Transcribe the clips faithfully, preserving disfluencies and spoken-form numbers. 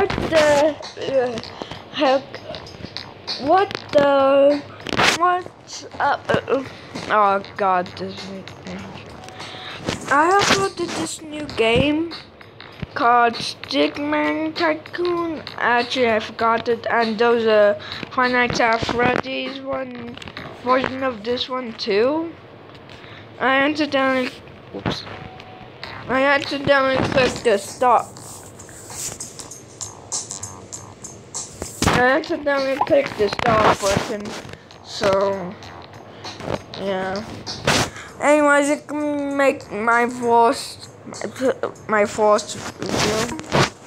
what the uh, heck? What the? What's up? Uh, oh God, this is. I uploaded this new game called Stickman Tycoon. Actually, I forgot it. And there's a Five Nights at Freddy's one version of this one too. I accidentally, oops. I accidentally clicked the stop. I accidentally clicked the stop button. So, yeah. Anyways, it can make my voice, my voice video.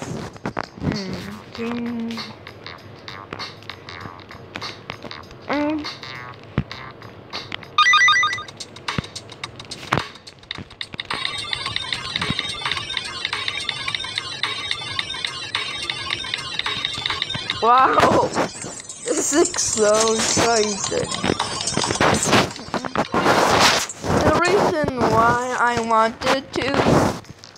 Hmm. Mm. Wow, this is so exciting. The reason why I wanted to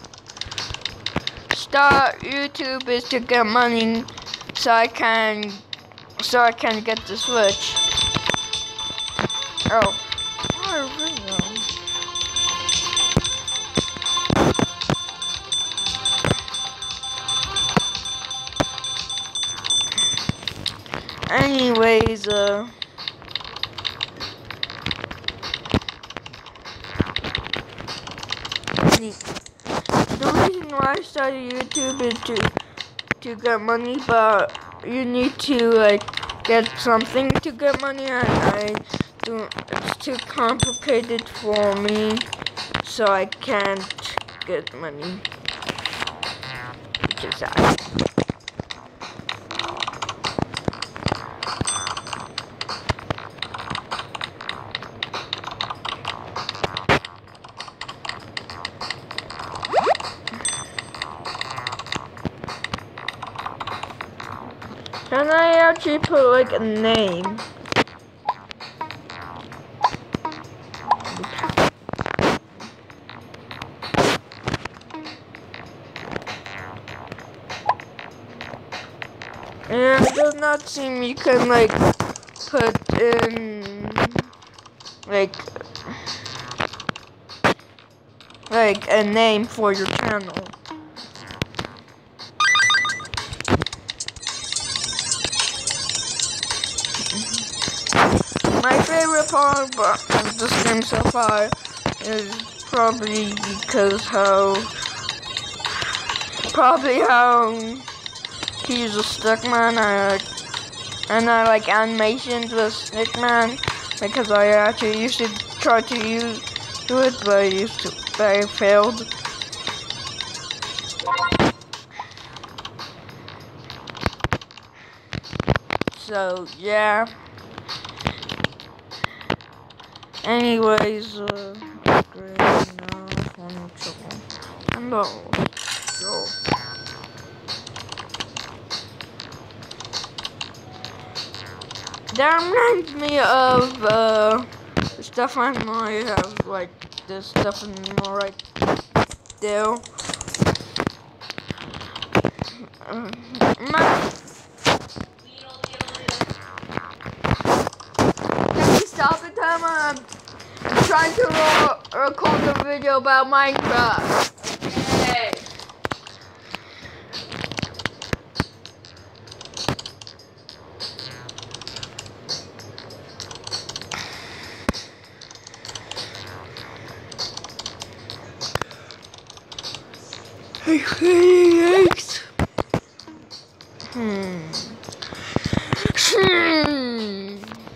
start YouTube is to get money, so I can, so I can get the Switch. Oh, oh video. Anyways, uh. The reason why I started YouTube is to to get money, but you need to like get something to get money, and I do. It's too complicated for me, so I can't get money. Which is sad. Can I actually put like a name? And it does not seem you can like put in like like a name for your channel. My favorite part of this game so far is probably because how, probably how he's a stickman, I like, and I like animations with stickman because I actually used to try to use do it, but I used to, but I failed. So yeah. Anyways, uh, great, no, no trouble. Hello, yo. That reminds me of, uh, the stuff I might have, like, this stuff in more right there. Uh, my Can you stop the timer? I'm I'm trying to ro record a video about Minecraft. Okay. Hmm. Hmm.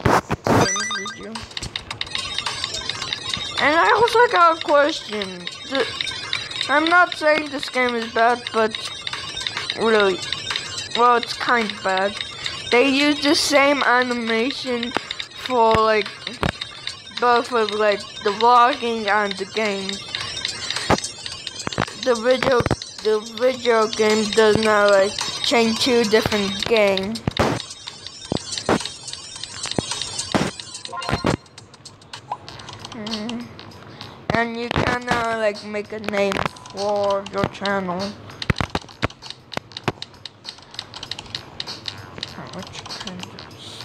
And I also got a question. The, I'm not saying this game is bad, but really, well, it's kind of bad. They use the same animation for like both of like the vlogging and the games. The video, the video game does not like change two different games. Mm. And you cannot like make a name for your channel. which kind of.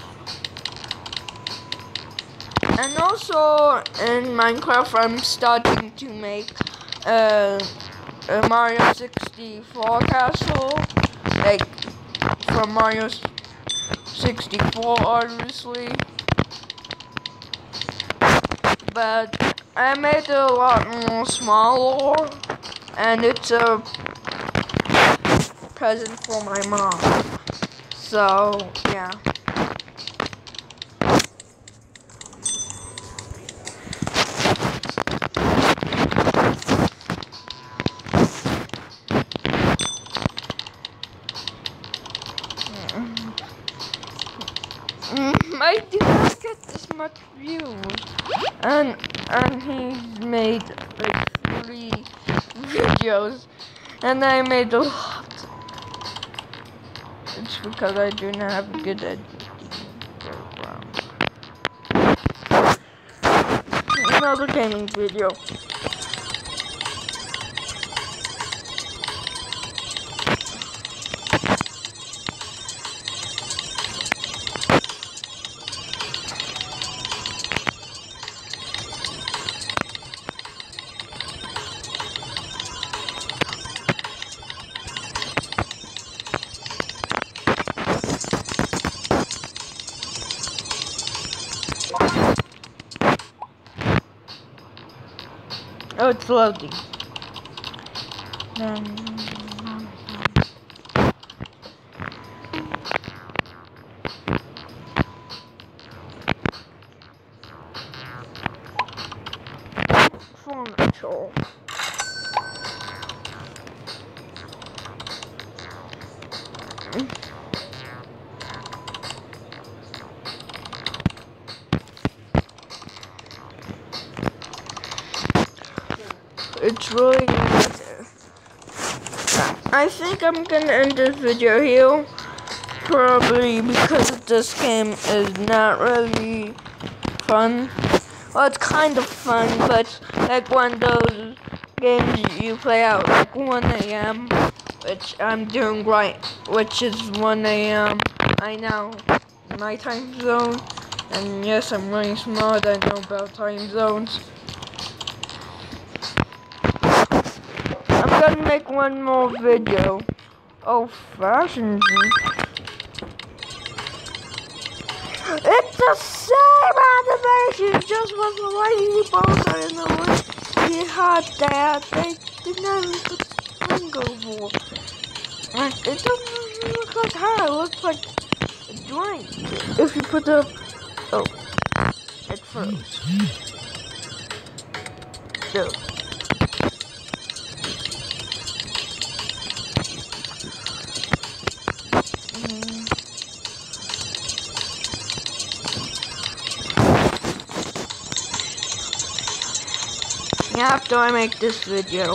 And also in Minecraft, I'm starting to make uh, a Mario sixty-four castle, like from Mario sixty-four, obviously. But I made it a lot more smaller, and it's a present for my mom. So yeah. I did not get this much views, and and he's made like three videos, and I made a lot. It's because I do not have a good editing program. Another gaming video. Oh, it's loading. Um, furniture. It's really good. I think I'm gonna end this video here, probably because this game is not really fun. Well, it's kind of fun, but like one of those games you play out like one A M, which I'm doing right, which is one A M right now, my time zone. And yes, I'm really smart, I know about time zones. I'm gonna make one more video. Oh, fashion. It's the same animation, just with the lady bones. I don't know what he had that. They did not even put the finger. Like, it doesn't look like her, it looks like a drink. If you put the. Oh, it froze. So. After I make this video,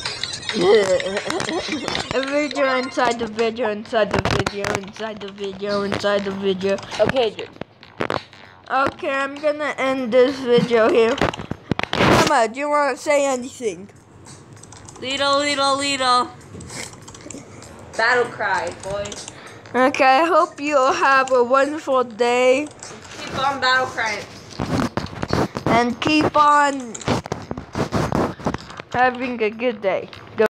a video inside the video, inside the video, inside the video, inside the video. Okay, dude. Okay, I'm gonna end this video here. Mama, do you want to say anything? Little, little, little. Battle cry, boys. Okay, I hope you all have a wonderful day. Keep on battle crying. And keep on having a good day.